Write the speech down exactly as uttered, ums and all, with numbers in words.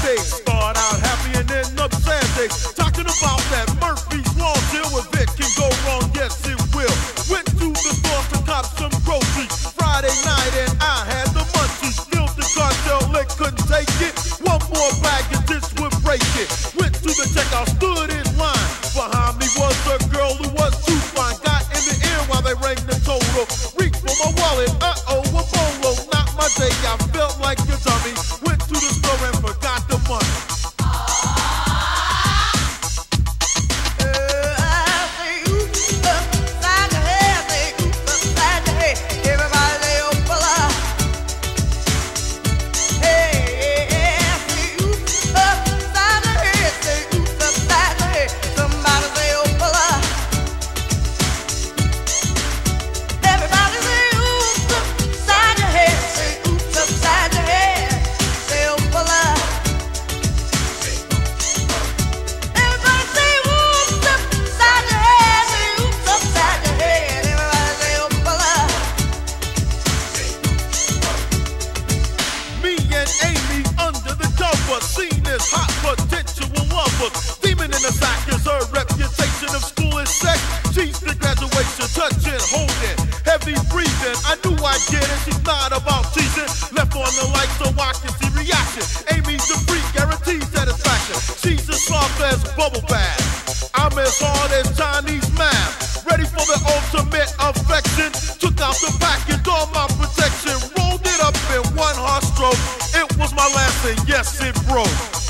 days. Start out happy and end up sad days. Talking about that Murphy's Law deal with it can go wrong, yes it will. Went to the store to cop some groceries Friday night and I had the munchies. Still the cartel, they couldn't take it. One more bag and this would break it. Went to the checkout, stood in line. Behind me was a girl who was too fine. Got in the ear while they rang the total. Reached for my wallet, uh-oh, a bolo. Not my day, I felt like a dummy. Went to the store and forgot the money. Seen as hot potential lovers. Demon in the sack is her reputation of school and sex. She's the graduation, touching, holding, heavy breathing. I knew I'd get it, she's not about teasing. Left on the light so I can see reaction. Amy's the freak, guaranteed satisfaction. She's as soft as bubble bath. I'm as hard as Chinese math. Ready for the ultimate affection. Took out the package, all my protection. Rolled it up in one hard stroke. It was my last and yes it broke.